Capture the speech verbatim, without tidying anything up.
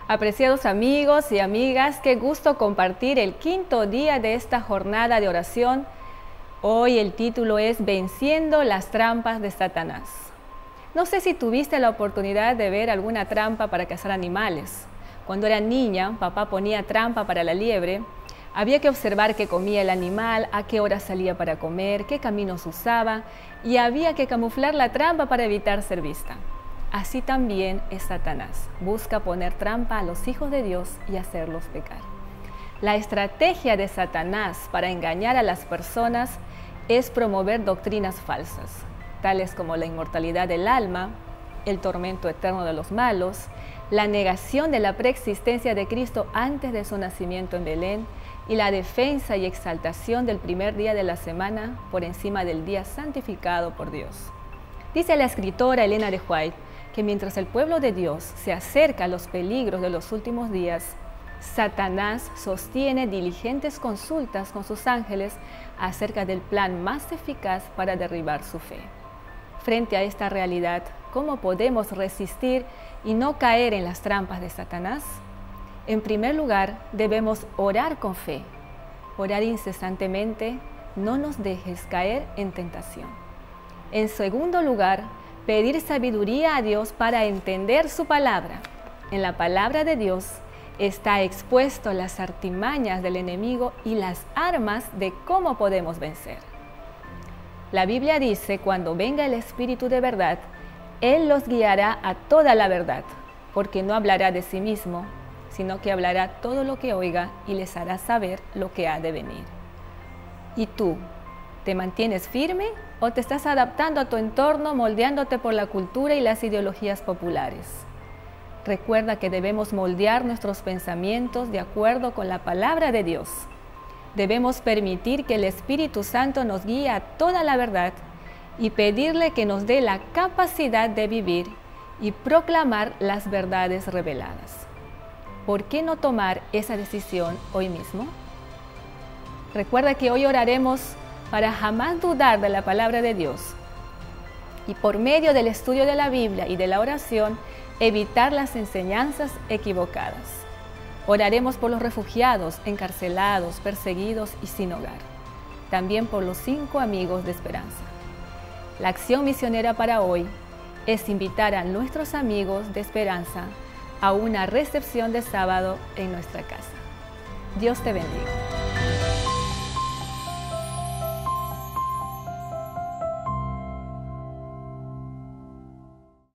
Apreciados amigos y amigas, qué gusto compartir el quinto día de esta jornada de oración. Hoy el título es Venciendo las trampas de Satanás. No sé si tuviste la oportunidad de ver alguna trampa para cazar animales. Cuando era niña, papá ponía trampa para la liebre. Había que observar qué comía el animal, a qué hora salía para comer, qué caminos usaba, y había que camuflar la trampa para evitar ser vista. Así también es Satanás. Busca poner trampa a los hijos de Dios y hacerlos pecar. La estrategia de Satanás para engañar a las personas es promover doctrinas falsas, tales como la inmortalidad del alma, el tormento eterno de los malos, la negación de la preexistencia de Cristo antes de su nacimiento en Belén y la defensa y exaltación del primer día de la semana por encima del día santificado por Dios. Dice la escritora Elena de White que mientras el pueblo de Dios se acerca a los peligros de los últimos días, Satanás sostiene diligentes consultas con sus ángeles acerca del plan más eficaz para derribar su fe. Frente a esta realidad, ¿cómo podemos resistir y no caer en las trampas de Satanás? En primer lugar, debemos orar con fe. Orar incesantemente, no nos dejes caer en tentación. En segundo lugar, pedir sabiduría a Dios para entender su palabra. En la palabra de Dios está expuesto las artimañas del enemigo y las armas de cómo podemos vencer. La Biblia dice, cuando venga el Espíritu de verdad, Él los guiará a toda la verdad, porque no hablará de sí mismo, sino que hablará todo lo que oiga y les hará saber lo que ha de venir. ¿Y tú, te mantienes firme o te estás adaptando a tu entorno, moldeándote por la cultura y las ideologías populares? Recuerda que debemos moldear nuestros pensamientos de acuerdo con la palabra de Dios. Debemos permitir que el Espíritu Santo nos guíe a toda la verdad y pedirle que nos dé la capacidad de vivir y proclamar las verdades reveladas. ¿Por qué no tomar esa decisión hoy mismo? Recuerda que hoy oraremos para jamás dudar de la palabra de Dios y por medio del estudio de la Biblia y de la oración, evitar las enseñanzas equivocadas. Oraremos por los refugiados, encarcelados, perseguidos y sin hogar. También por los cinco amigos de esperanza. La acción misionera para hoy es invitar a nuestros amigos de esperanza a una recepción de sábado en nuestra casa. Dios te bendiga.